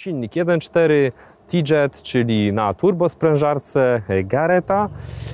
Silnik 1.4 T-Jet, czyli na turbosprężarce Garretta.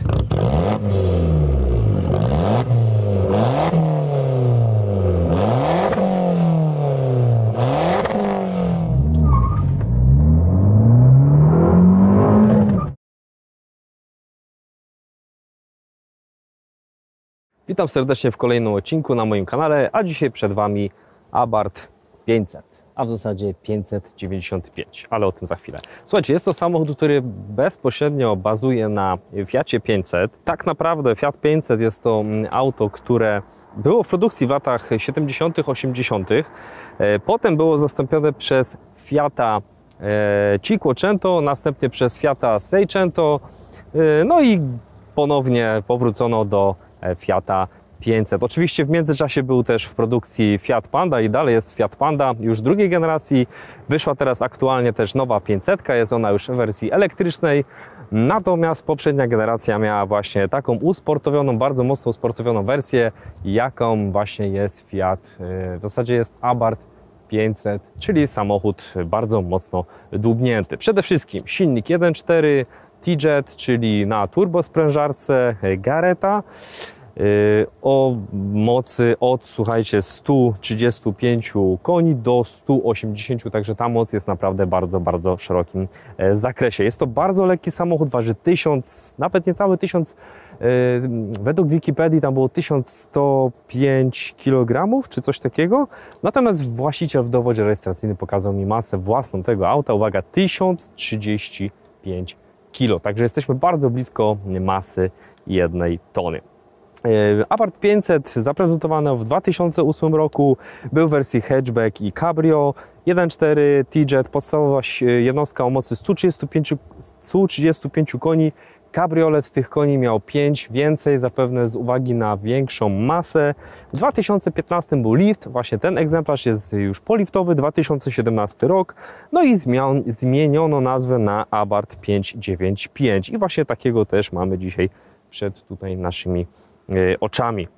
Witam serdecznie w kolejnym odcinku na moim kanale, a dzisiaj przed Wami Abarth 500, a w zasadzie 595, ale o tym za chwilę. Słuchajcie, jest to samochód, który bezpośrednio bazuje na Fiacie 500. Tak naprawdę Fiat 500 jest to auto, które było w produkcji w latach 70., 80. Potem było zastąpione przez Fiata Cinquecento, następnie przez Fiata Seicento, no i ponownie powrócono do Fiata 500. Oczywiście w międzyczasie był też w produkcji Fiat Panda i dalej jest Fiat Panda już drugiej generacji. Wyszła teraz aktualnie też nowa 500, jest ona już w wersji elektrycznej. Natomiast poprzednia generacja miała właśnie taką usportowioną, bardzo mocno usportowioną wersję, jaką właśnie jest Fiat, w zasadzie jest Abarth 500, czyli samochód bardzo mocno dłubnięty. Przede wszystkim silnik 1.4 T-Jet, czyli na turbosprężarce Garretta, o mocy od, słuchajcie, 135 koni do 180, także ta moc jest naprawdę bardzo szerokim zakresie. Jest to bardzo lekki samochód, waży 1000, nawet niecałe 1000, według Wikipedii tam było 1105 kg, czy coś takiego. Natomiast właściciel w dowodzie rejestracyjnym pokazał mi masę własną tego auta, uwaga, 1035 kg, także jesteśmy bardzo blisko masy 1 tony. Abarth 500 zaprezentowano w 2008 roku, był w wersji hatchback i cabrio, 1.4 T-Jet, podstawowa jednostka o mocy 135 koni, kabriolet tych koni miał 5 więcej, zapewne z uwagi na większą masę. W 2015 był lift, właśnie ten egzemplarz jest już poliftowy, 2017 rok, no i zmieniono nazwę na Abarth 595 i właśnie takiego też mamy dzisiaj przed tutaj naszymi oczami.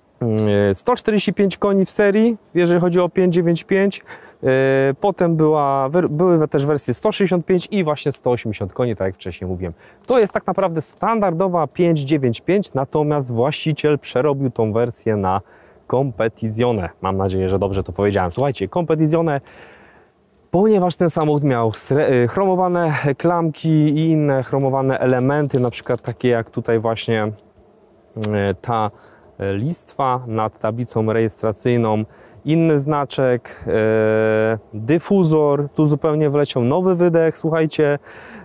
145 koni w serii, jeżeli chodzi o 595. Potem były też wersje 165 i właśnie 180 koni, tak jak wcześniej mówiłem. To jest tak naprawdę standardowa 595, natomiast właściciel przerobił tą wersję na Competizione. Mam nadzieję, że dobrze to powiedziałem. Słuchajcie, Competizione, ponieważ ten samochód miał chromowane klamki i inne chromowane elementy, na przykład takie jak tutaj właśnie ta listwa nad tablicą rejestracyjną, inny znaczek, dyfuzor, tu zupełnie wleciał nowy wydech, słuchajcie,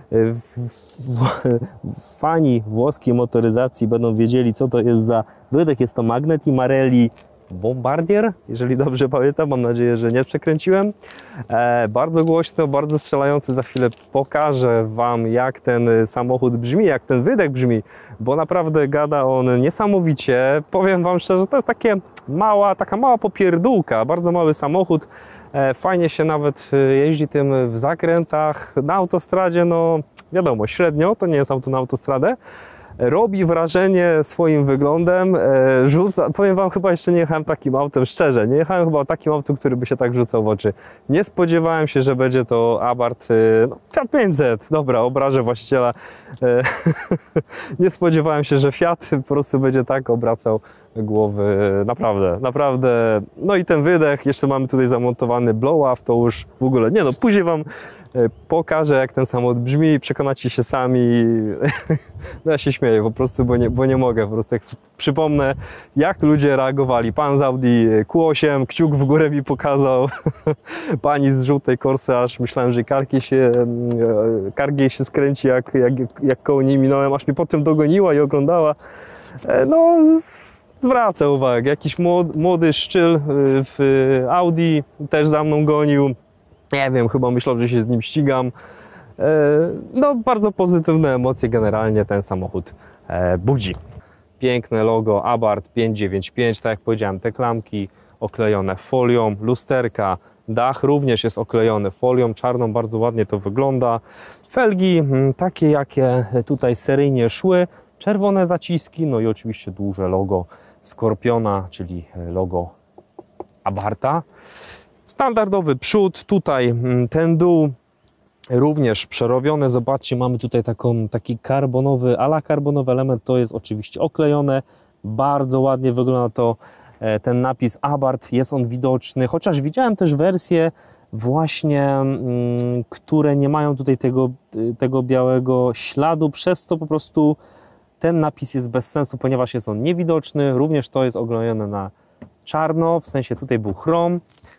fani włoskiej motoryzacji będą wiedzieli, co to jest za wydech, jest to Magneti Marelli Bombardier, jeżeli dobrze pamiętam, mam nadzieję, że nie przekręciłem. Bardzo głośno, bardzo strzelający, za chwilę pokażę Wam, jak ten samochód brzmi, jak ten wydech brzmi, bo naprawdę gada on niesamowicie. Powiem Wam szczerze, to jest taka mała popierdółka, bardzo mały samochód. Fajnie się nawet jeździ tym w zakrętach, na autostradzie, no wiadomo, średnio, to nie jest auto na autostradę. Robi wrażenie swoim wyglądem, powiem Wam, chyba jeszcze nie jechałem takim autem, szczerze, nie jechałem chyba takim autem, który by się tak rzucał w oczy. Nie spodziewałem się, że będzie to Abarth, no, Fiat 500, dobra, obrażę właściciela. Nie spodziewałem się, że Fiat po prostu będzie tak obracał głowy, naprawdę. No i ten wydech, jeszcze mamy tutaj zamontowany blow-off, to już w ogóle, nie no, później Wam pokażę, jak ten samochód brzmi, przekonacie się sami. No ja się śmieję po prostu, bo nie mogę, po prostu jak przypomnę, jak ludzie reagowali. Pan z Audi Q8, kciuk w górę mi pokazał, pani z żółtej Corsy, aż myślałem, że kargiej się skręci, jak koło niej minąłem, aż mnie potem dogoniła i oglądała. No, zwraca uwagę, jakiś młody szczyl w Audi też za mną gonił. Nie wiem, chyba myślał, że się z nim ścigam. No, bardzo pozytywne emocje generalnie ten samochód budzi. Piękne logo Abarth 595, tak jak powiedziałem, te klamki oklejone folią, lusterka, dach również jest oklejony folią czarną, bardzo ładnie to wygląda. Felgi takie, jakie tutaj seryjnie szły, czerwone zaciski, no i oczywiście duże logo Skorpiona, czyli logo Abartha. Standardowy przód, tutaj ten dół również przerobione. Zobaczcie, mamy tutaj taki karbonowy, ala karbonowy element, to jest oczywiście oklejone. Bardzo ładnie wygląda to, ten napis Abarth, jest on widoczny, chociaż widziałem też wersje właśnie, które nie mają tutaj tego białego śladu, przez co po prostu ten napis jest bez sensu, ponieważ jest on niewidoczny. Również to jest oklejone na czarno, w sensie tutaj był chrom.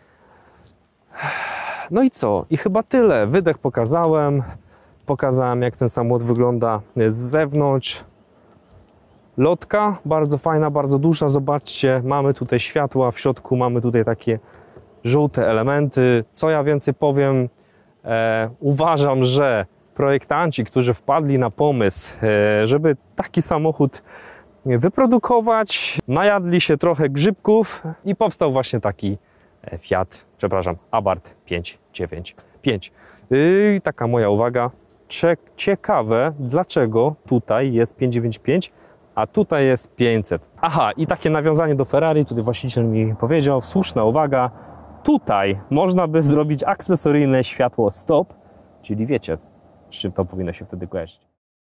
No i co? I chyba tyle. Wydech pokazałem. Pokazałem, jak ten samochód wygląda z zewnątrz. Lotka bardzo fajna, bardzo duża. Zobaczcie, mamy tutaj światła, w środku mamy tutaj takie żółte elementy. Co ja więcej powiem? Uważam, że projektanci, którzy wpadli na pomysł, żeby taki samochód wyprodukować, najadli się trochę grzybków i powstał właśnie taki Abarth 595. I taka moja uwaga. Ciekawe, dlaczego tutaj jest 595, a tutaj jest 500. Aha, i takie nawiązanie do Ferrari, tutaj właściciel mi powiedział, słuszna uwaga, tutaj można by zrobić akcesoryjne światło stop, czyli wiecie, z czym to powinno się wtedy kojarzyć.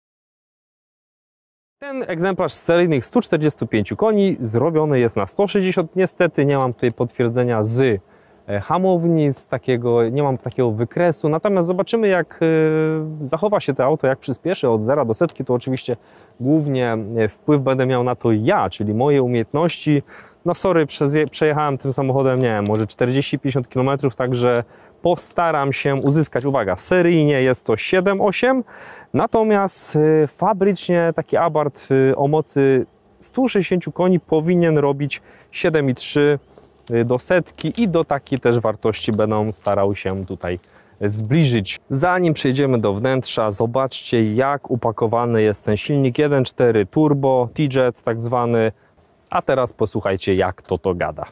Ten egzemplarz z seryjnych 145 koni zrobiony jest na 160. Niestety nie mam tutaj potwierdzenia z hamowni, nie mam takiego wykresu. Natomiast zobaczymy, jak zachowa się to auto, jak przyspieszy od 0 do setki. To oczywiście głównie wpływ będę miał na to ja, czyli moje umiejętności. No sorry, przejechałem tym samochodem, nie wiem, może 40-50 km, także postaram się uzyskać, uwaga, seryjnie jest to 7,8, natomiast fabrycznie taki Abarth o mocy 160 koni powinien robić 7,3 do setki i do takiej też wartości będę starał się tutaj zbliżyć. Zanim przejdziemy do wnętrza, zobaczcie, jak upakowany jest ten silnik 1.4 turbo, T-Jet tak zwany, a teraz posłuchajcie, jak to gada.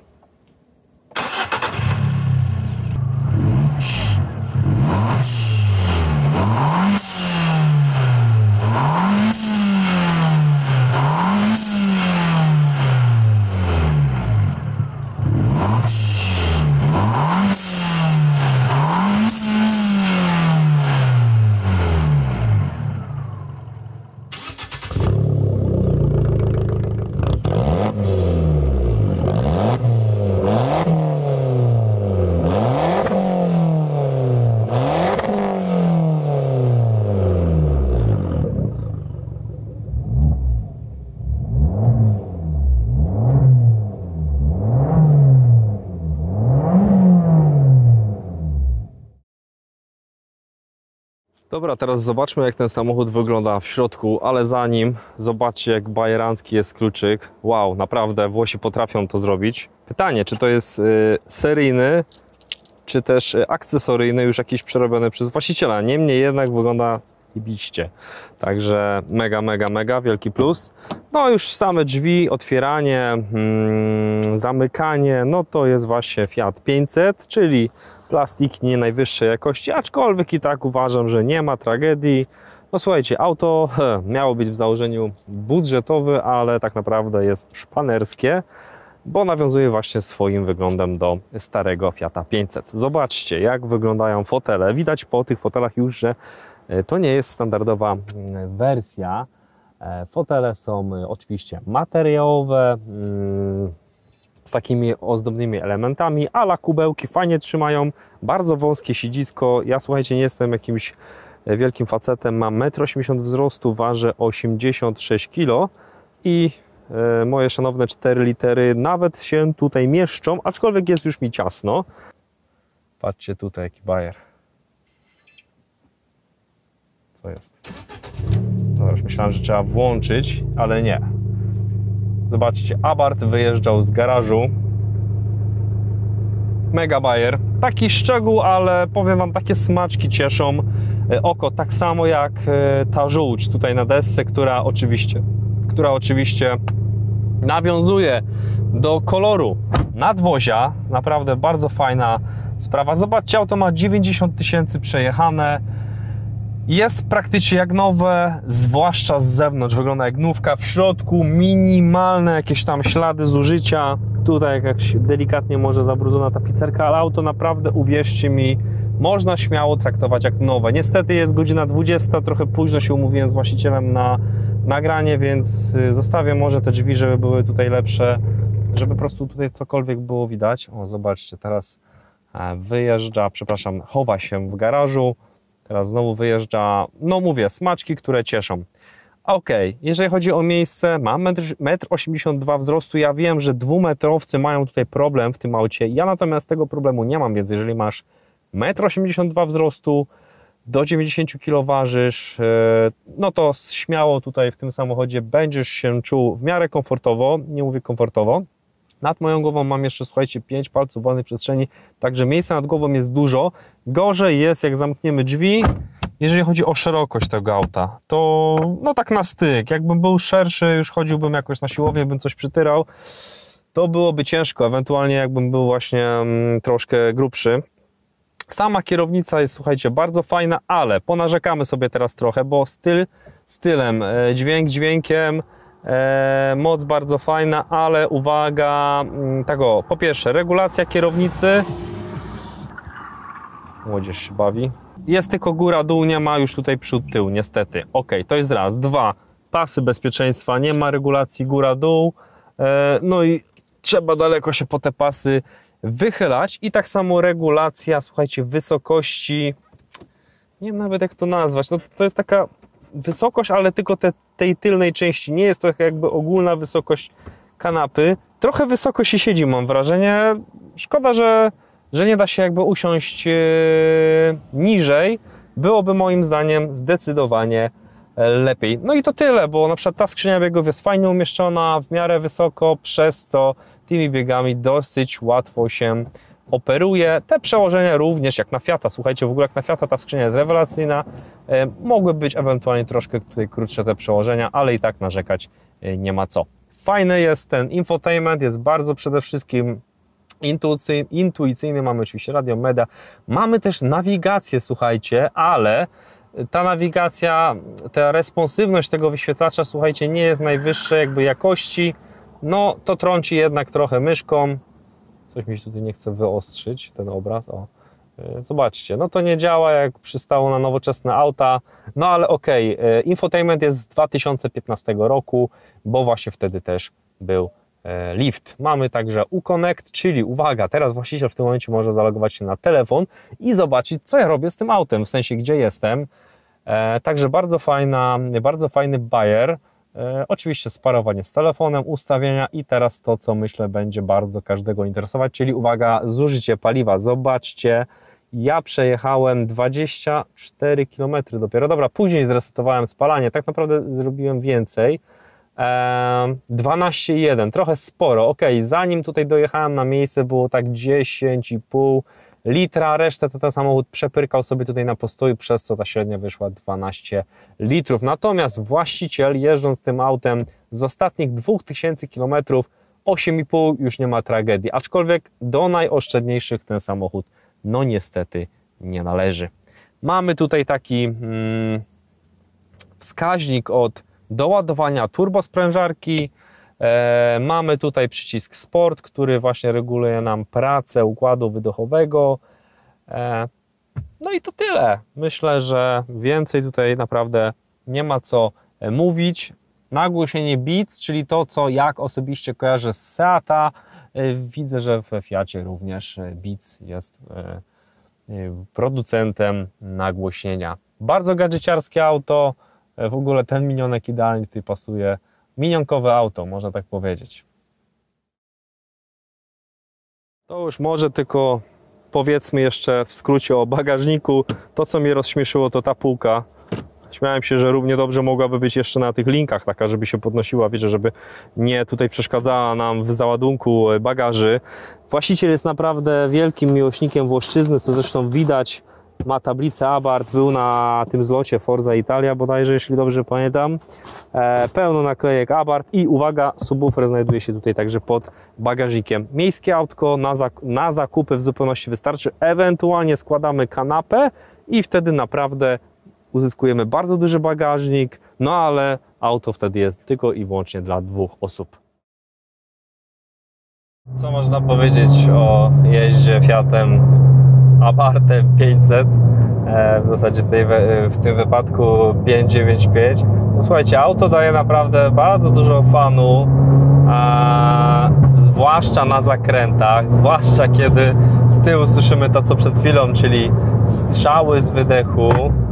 Dobra, teraz zobaczmy, jak ten samochód wygląda w środku, ale zanim zobaczcie, jak bajerancki jest kluczyk. Wow, naprawdę Włosi potrafią to zrobić. Pytanie, czy to jest seryjny, czy też akcesoryjny, już jakiś przerobiony przez właściciela. Niemniej jednak wygląda jebiście. Także mega wielki plus. No już same drzwi, otwieranie, zamykanie, no to jest właśnie Fiat 500, czyli plastik nie najwyższej jakości, aczkolwiek i tak uważam, że nie ma tragedii. No słuchajcie, auto miało być w założeniu budżetowe, ale tak naprawdę jest szpanerskie, bo nawiązuje właśnie swoim wyglądem do starego Fiata 500. Zobaczcie, jak wyglądają fotele. Widać po tych fotelach już, że to nie jest standardowa wersja. Fotele są oczywiście materiałowe, z takimi ozdobnymi elementami, ala kubełki fajnie trzymają, bardzo wąskie siedzisko. Ja, słuchajcie, nie jestem jakimś wielkim facetem, mam 1,80 m wzrostu, ważę 86 kg i moje szanowne 4 litery nawet się tutaj mieszczą, aczkolwiek jest już mi ciasno. Patrzcie tutaj, jaki bajer. Co jest? No już myślałem, że trzeba włączyć, ale nie. Zobaczcie, Abarth wyjeżdżał z garażu. Mega bajer. Taki szczegół, ale powiem wam, takie smaczki cieszą oko. Tak samo jak ta żółć tutaj na desce, która oczywiście nawiązuje do koloru nadwozia. Naprawdę bardzo fajna sprawa. Zobaczcie, auto ma 90 000 przejechane. Jest praktycznie jak nowe, zwłaszcza z zewnątrz wygląda jak nówka, w środku minimalne jakieś tam ślady zużycia, tutaj jakaś delikatnie może zabrudzona tapicerka, ale auto naprawdę, uwierzcie mi, można śmiało traktować jak nowe. Niestety jest godzina 20, trochę późno się umówiłem z właścicielem na nagranie, więc zostawię może te drzwi, żeby były tutaj lepsze, żeby po prostu tutaj cokolwiek było widać. O, zobaczcie, teraz wyjeżdża, przepraszam, chowa się w garażu, teraz znowu wyjeżdża, no mówię, smaczki, które cieszą. Ok, jeżeli chodzi o miejsce, mam 1,82 m wzrostu, ja wiem, że dwumetrowcy mają tutaj problem w tym aucie, ja natomiast tego problemu nie mam, więc jeżeli masz 1,82 m wzrostu, do 90 kg ważysz, no to śmiało tutaj w tym samochodzie będziesz się czuł w miarę komfortowo, nie mówię komfortowo. Nad moją głową mam jeszcze, słuchajcie, 5 palców wolnej przestrzeni, także miejsca nad głową jest dużo. Gorzej jest, jak zamkniemy drzwi, jeżeli chodzi o szerokość tego auta, to no tak na styk, jakbym był szerszy, już chodziłbym jakoś na siłownię, bym coś przytyrał, to byłoby ciężko, ewentualnie jakbym był właśnie troszkę grubszy. Sama kierownica jest, słuchajcie, bardzo fajna, ale ponarzekamy sobie teraz trochę, bo styl stylem, dźwięk dźwiękiem, moc bardzo fajna, ale uwaga, tego, po pierwsze regulacja kierownicy, młodzież się bawi, jest tylko góra, dół, nie ma już tutaj przód, tył, niestety. Ok, to jest raz. Dwa, pasy bezpieczeństwa, nie ma regulacji góra, dół, no i trzeba daleko się po te pasy wychylać i tak samo regulacja, słuchajcie, wysokości, nie wiem nawet jak to nazwać, no to jest taka wysokość, ale tylko tej tylnej części, nie jest to jakby ogólna wysokość kanapy, trochę wysoko się siedzi, mam wrażenie, szkoda, że nie da się jakby usiąść niżej, byłoby moim zdaniem zdecydowanie lepiej. No i to tyle, bo na przykład ta skrzynia biegów jest fajnie umieszczona, w miarę wysoko, przez co tymi biegami dosyć łatwo się operuje. Te przełożenia również jak na Fiata, słuchajcie, w ogóle jak na Fiata ta skrzynia jest rewelacyjna. Mogły być ewentualnie troszkę tutaj krótsze te przełożenia, ale i tak narzekać nie ma co. Fajny jest ten infotainment, jest bardzo przede wszystkim intuicyjny, mamy oczywiście radio, media, mamy też nawigację, słuchajcie, ale ta nawigacja, ta responsywność tego wyświetlacza, słuchajcie, nie jest najwyższej jakby jakości, no to trąci jednak trochę myszką, coś mi się tutaj nie chce wyostrzyć, ten obraz, o, zobaczcie, no to nie działa jak przystało na nowoczesne auta, no ale okej, infotainment jest z 2015 roku, bo właśnie wtedy też był lift. Mamy także uConnect, czyli uwaga, teraz właściciel w tym momencie może zalogować się na telefon i zobaczyć, co ja robię z tym autem, w sensie gdzie jestem. Także bardzo fajny bajer. Oczywiście sparowanie z telefonem, ustawienia i teraz to, co myślę będzie bardzo każdego interesować, czyli uwaga, zużycie paliwa. Zobaczcie, ja przejechałem 24 km dopiero. Dobra, później zresetowałem spalanie, tak naprawdę zrobiłem więcej. 12,1, trochę sporo, ok, zanim tutaj dojechałem na miejsce było tak 10,5 litra, resztę to ten samochód przepyrkał sobie tutaj na postoju, przez co ta średnia wyszła 12 litrów. Natomiast właściciel jeżdżąc tym autem z ostatnich 2000 km 8,5 już nie ma tragedii, aczkolwiek do najoszczędniejszych ten samochód no niestety nie należy. Mamy tutaj taki wskaźnik od doładowania turbosprężarki, mamy tutaj przycisk Sport, który właśnie reguluje nam pracę układu wydechowego, no i to tyle. Myślę, że więcej tutaj naprawdę nie ma co mówić. Nagłośnienie Beats, czyli to, co jak osobiście kojarzę z Seata, widzę, że we Fiacie również Beats jest producentem nagłośnienia. Bardzo gadżeciarskie auto, w ogóle ten minionek idealnie tutaj pasuje. Minionkowe auto, można tak powiedzieć. To już może tylko powiedzmy jeszcze w skrócie o bagażniku. To, co mnie rozśmieszyło, to ta półka. Śmiałem się, że równie dobrze mogłaby być jeszcze na tych linkach, taka, żeby się podnosiła, wiecie, żeby nie tutaj przeszkadzała nam w załadunku bagaży. Właściciel jest naprawdę wielkim miłośnikiem Włoszczyzny, co zresztą widać. Ma tablicę Abarth, był na tym zlocie Forza Italia bodajże, jeśli dobrze pamiętam. Pełno naklejek Abarth i uwaga, subwoofer znajduje się tutaj także pod bagażnikiem. Miejskie autko na zakupy w zupełności wystarczy, ewentualnie składamy kanapę i wtedy naprawdę uzyskujemy bardzo duży bagażnik, no ale auto wtedy jest tylko i wyłącznie dla 2 osób. Co można powiedzieć o jeździe Fiatem? Abarthem 500, w zasadzie w tym wypadku 595. No słuchajcie, auto daje naprawdę bardzo dużo fanu, zwłaszcza na zakrętach, zwłaszcza kiedy z tyłu słyszymy to co przed chwilą, czyli strzały z wydechu.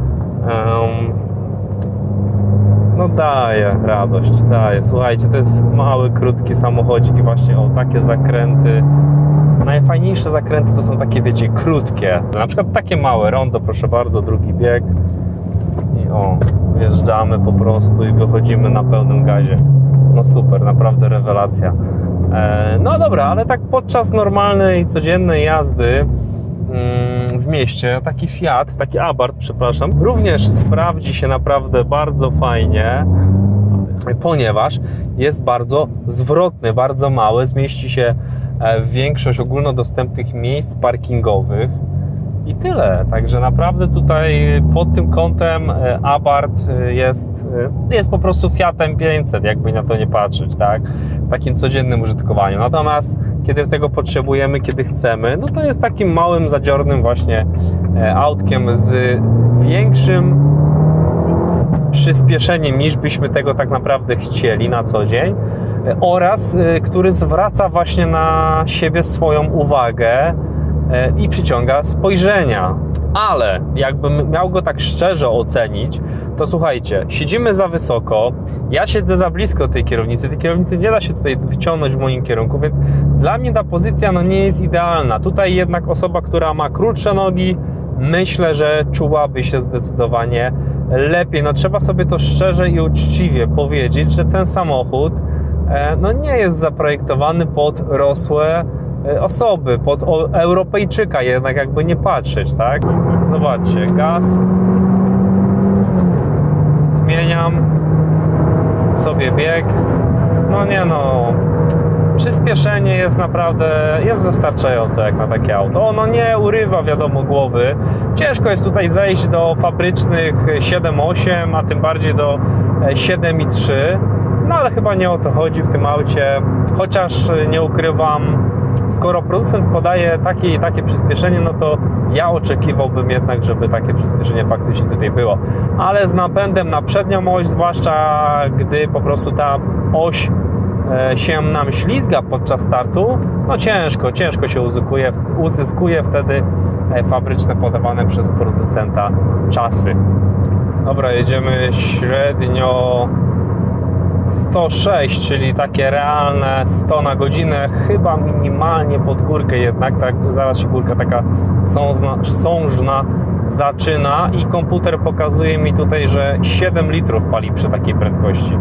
No daje radość, daje. Słuchajcie, to jest mały, krótki samochodzik i właśnie o takie zakręty. Najfajniejsze zakręty to są takie, wiecie, krótkie. Na przykład takie małe rondo, proszę bardzo, drugi bieg. I o, wjeżdżamy po prostu i wychodzimy na pełnym gazie. No super, naprawdę rewelacja. No dobra, ale tak podczas normalnej, codziennej jazdy w mieście taki Fiat, taki Abarth, przepraszam, również sprawdzi się naprawdę bardzo fajnie, ponieważ jest bardzo zwrotny, bardzo mały, zmieści się w większość ogólnodostępnych miejsc parkingowych i tyle. Także naprawdę tutaj pod tym kątem Abarth jest po prostu Fiatem 500, jakby na to nie patrzeć, tak? W takim codziennym użytkowaniu. Natomiast kiedy tego potrzebujemy, kiedy chcemy, no to jest takim małym, zadziornym właśnie autkiem z większym przyspieszeniem niż byśmy tego tak naprawdę chcieli na co dzień oraz który zwraca właśnie na siebie swoją uwagę i przyciąga spojrzenia. Ale jakbym miał go tak szczerze ocenić, to słuchajcie, siedzimy za wysoko, ja siedzę za blisko tej kierownicy nie da się tutaj wyciągnąć w moim kierunku, więc dla mnie ta pozycja no nie jest idealna. Tutaj jednak osoba, która ma krótsze nogi, myślę, że czułaby się zdecydowanie lepiej. No trzeba sobie to szczerze i uczciwie powiedzieć, że ten samochód no nie jest zaprojektowany pod rosłe osoby, pod Europejczyka jednak, jakby nie patrzeć, tak? Zobaczcie, gaz, zmieniam sobie bieg, no nie no, przyspieszenie jest naprawdę, jest wystarczające jak na takie auto. Ono nie urywa, wiadomo, głowy. Ciężko jest tutaj zejść do fabrycznych 7,8, a tym bardziej do 7,3. No ale chyba nie o to chodzi w tym aucie, chociaż nie ukrywam, skoro producent podaje takie i takie przyspieszenie, no to ja oczekiwałbym jednak, żeby takie przyspieszenie faktycznie tutaj było. Ale z napędem na przednią oś, zwłaszcza gdy po prostu ta oś się nam ślizga podczas startu, no ciężko się uzyskuje wtedy fabryczne podawane przez producenta czasy. Dobra, jedziemy średnio 106, czyli takie realne 100 na godzinę, chyba minimalnie pod górkę jednak, tak, zaraz się górka taka sążna zaczyna i komputer pokazuje mi tutaj, że 7 litrów pali przy takiej prędkości.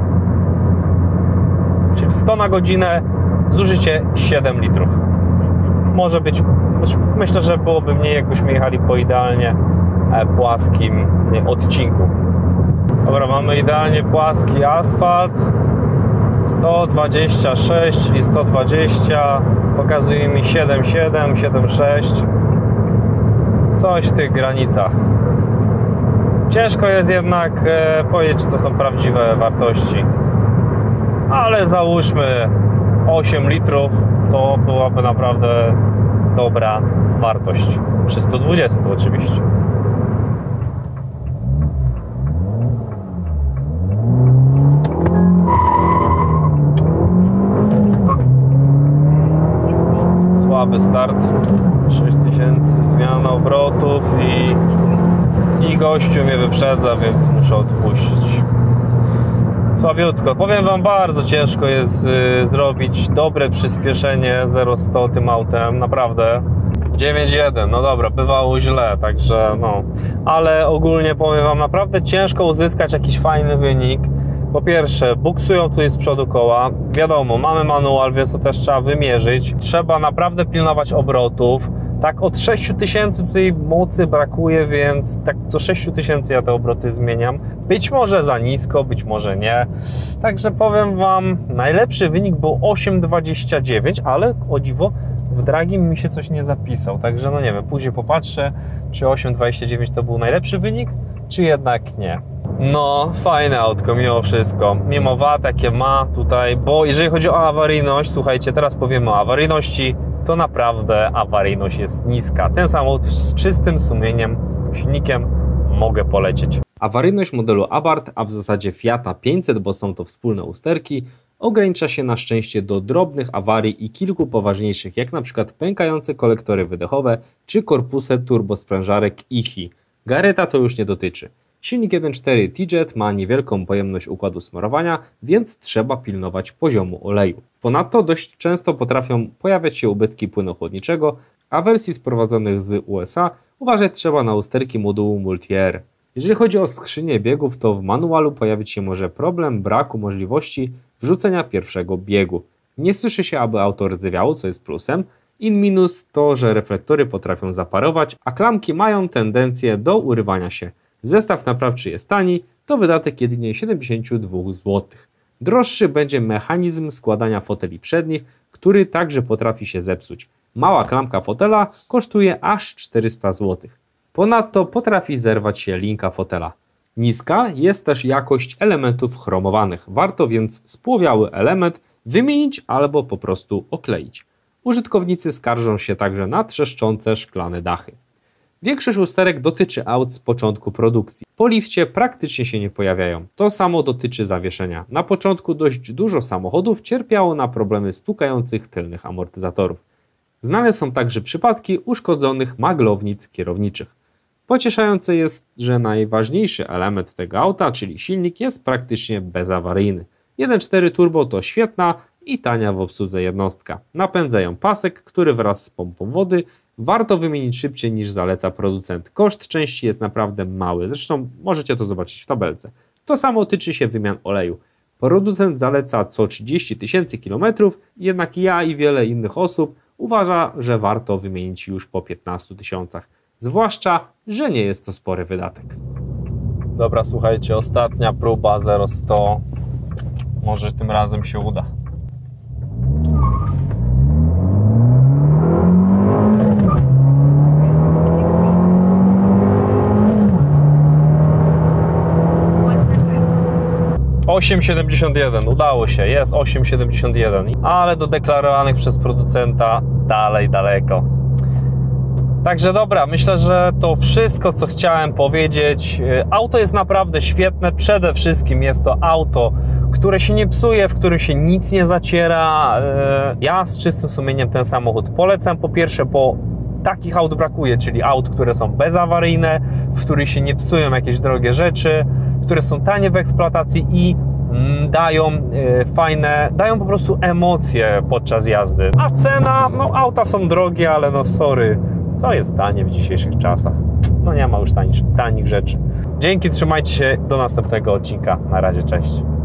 Czyli 100 na godzinę, zużycie 7 litrów. Może być, myślę, że byłoby mniej, jakbyśmy jechali po idealnie płaskim odcinku. Dobra, mamy idealnie płaski asfalt, 126, czyli 120, pokazuje mi 7,7, 7,6, coś w tych granicach. Ciężko jest jednak powiedzieć, czy to są prawdziwe wartości, ale załóżmy 8 litrów, to byłaby naprawdę dobra wartość, przy 120 oczywiście. Słaby start, 6000 zmiana obrotów i gościu mnie wyprzedza, więc muszę odpuścić. Słabiutko. Powiem wam, bardzo ciężko jest zrobić dobre przyspieszenie 0-100 tym autem, naprawdę. 9,1, no dobra, bywało źle, także no. Ale ogólnie powiem wam, naprawdę ciężko uzyskać jakiś fajny wynik. Po pierwsze, buksują tutaj z przodu koła. Wiadomo, mamy manual, więc to też trzeba wymierzyć. Trzeba naprawdę pilnować obrotów. Tak od 6000 tutaj mocy brakuje, więc tak do 6000 ja te obroty zmieniam. Być może za nisko, być może nie. Także powiem wam, najlepszy wynik był 8,29, ale o dziwo w Dragim mi się coś nie zapisał. Także no nie wiem, później popatrzę, czy 8,29 to był najlepszy wynik, czy jednak nie. No, fajne autko mimo wszystko, mimo wad jakie ma tutaj, bo jeżeli chodzi o awaryjność, słuchajcie, teraz powiemy o awaryjności, to naprawdę awaryjność jest niska. Ten samochód z czystym sumieniem, z tym silnikiem mogę polecieć. Awaryjność modelu Abarth, a w zasadzie Fiata 500, bo są to wspólne usterki, ogranicza się na szczęście do drobnych awarii i kilku poważniejszych, jak na przykład pękające kolektory wydechowe czy korpusy turbosprężarek IHI. Garretta to już nie dotyczy. Silnik 1.4 T-Jet ma niewielką pojemność układu smarowania, więc trzeba pilnować poziomu oleju. Ponadto dość często potrafią pojawiać się ubytki płynu chłodniczego, a w wersji sprowadzonych z USA uważać trzeba na usterki modułu Multi-Air. Jeżeli chodzi o skrzynię biegów, to w manualu pojawić się może problem braku możliwości wrzucenia pierwszego biegu. Nie słyszy się, aby auto rdzewiało, co jest plusem. In minus to, że reflektory potrafią zaparować, a klamki mają tendencję do urywania się. Zestaw naprawczy jest tani, to wydatek jedynie 72 zł. Droższy będzie mechanizm składania foteli przednich, który także potrafi się zepsuć. Mała klamka fotela kosztuje aż 400 zł. Ponadto potrafi zerwać się linka fotela. Niska jest też jakość elementów chromowanych, warto więc spłowiały element wymienić albo po prostu okleić. Użytkownicy skarżą się także na trzeszczące szklane dachy. Większość usterek dotyczy aut z początku produkcji. Po lifcie praktycznie się nie pojawiają. To samo dotyczy zawieszenia. Na początku dość dużo samochodów cierpiało na problemy stukających tylnych amortyzatorów. Znane są także przypadki uszkodzonych maglownic kierowniczych. Pocieszające jest, że najważniejszy element tego auta, czyli silnik, jest praktycznie bezawaryjny. 1.4 turbo to świetna i tania w obsłudze jednostka. Napędza ją pasek, który wraz z pompą wody warto wymienić szybciej niż zaleca producent. Koszt części jest naprawdę mały, zresztą możecie to zobaczyć w tabelce. To samo tyczy się wymian oleju. Producent zaleca co 30 tysięcy kilometrów, jednak ja i wiele innych osób uważa, że warto wymienić już po 15 tysiącach. Zwłaszcza, że nie jest to spory wydatek. Dobra, słuchajcie, ostatnia próba 0-100. Może tym razem się uda. $8,71, udało się, jest 8,71, ale do deklarowanych przez producenta dalej daleko. Także dobra, myślę, że to wszystko, co chciałem powiedzieć. Auto jest naprawdę świetne, przede wszystkim jest to auto, które się nie psuje, w którym się nic nie zaciera. Ja z czystym sumieniem ten samochód polecam, po pierwsze, bo takich aut brakuje, czyli aut, które są bezawaryjne, w których się nie psują jakieś drogie rzeczy, które są tanie w eksploatacji i dają po prostu emocje podczas jazdy. A cena, no auta są drogie, ale no sorry, co jest tanie w dzisiejszych czasach? No nie ma już tanich rzeczy. Dzięki, trzymajcie się, do następnego odcinka. Na razie, cześć.